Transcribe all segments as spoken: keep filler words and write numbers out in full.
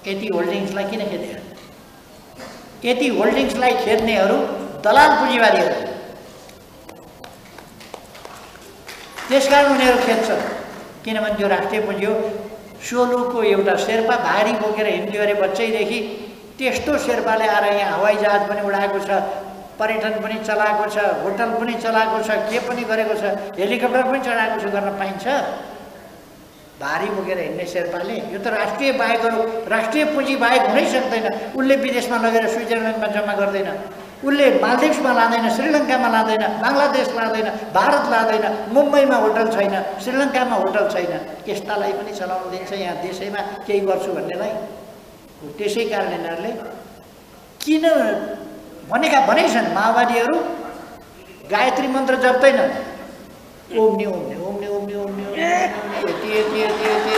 यति होल्डिङ्सलाई किन खेद्यो? यति होल्डिङ्सलाई खेद्नेहरू दलाल पुँजीवादीहरू, त्यसकारण उनीहरू खेद्छ। किनभने त्यो राष्ट्रिय पुँजी हो। सोलुको एउटा शेर्पा भारी बोकेर हिँड्थ्यो अरे बच्चैदेखि, त्यस्तो शेर्पाले आएर यहाँ हवाई जहाज पनि उडाएको छ, पर्यटन पनि चलाएको छ, होटल पनि चलाएको छ, के पनि गरेको छ, हेलिकप्टर पनि चढाएको छ, गर्न पाइन्छ? भारी बोकेर हिँड्ने शेर्पाले? यो त राष्ट्रिय बाहेकहरू राष्ट्रिय पुँजी बाहेक हुनै सक्दैन। उसले विदेशमा लगेर स्विजरल्यान्डमा जम्मा गर्दैन, उसले मालदिभ्समा लाँदैन, श्रीलङ्कामा लाँदैन, बङ्गलादेश लाँदैन, भारत लाँदैन, मुम्बईमा होटल छैन, श्रीलङ्कामा होटल छैन। यस्तालाई पनि चलाउन दिन्छ यहाँ देशैमा केही गर्छु भन्नेलाई? त्यसै कारण यिनीहरूले किन भनेका भनेकै छन्। माओवादीहरू गायत्री मन्त्र जप्दैन, ओम्ने ओम्ने ओम्ने ओम्ने ओम्ने यति यति यति यति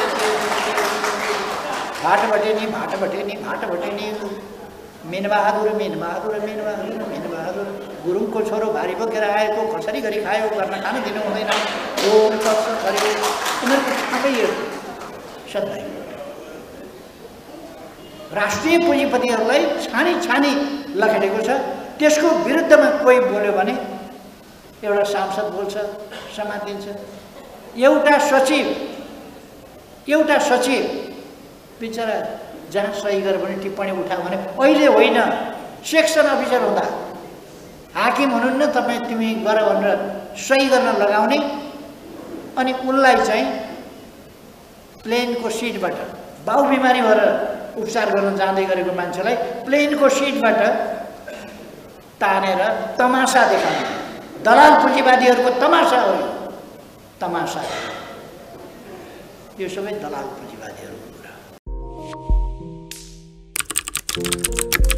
भाट भटेनी भाट भटेनी भाट भटेनी मेनबहादुर मेनबहादुर मेनबहादुर मेनबहादुर गुरुङको छोरो भारी बोकेर आएको कसरी गरी खायो, गर्न खान दिनु हुँदैन, ओम तत्सत हरे। उनीहरूको थाकै यो सधैँ राष्ट्रिय पुँजीपतिहरूलाई छानी छानी लखेटेको छ। त्यसको विरुद्धमा कोही बोल्यो भने एउटा सांसद बोल्छ, समातिन्छ। एउटा सचिव एउटा सचिव बिचरा जहाँ सही गरेर पनि टिप्पणी उठायो भने अहिले होइन, सेक्सन अफिसर हुँदा हाकिम हुनुहुन्न तपाईँ, तिमी गर भनेर सही गर्न लगाउने, अनि उनलाई चाहिँ प्लेनको सिटबाट बाउ बिमारी भएर उपचार गर्न जाँदै गरेको मान्छेलाई प्लेनको सिटबाट तानेर तमासा देखाउने दलाल पुँजीवादीहरूको तमासा हो। तमासा यो सबै दलाल पुँजीवादीहरूको कुरा।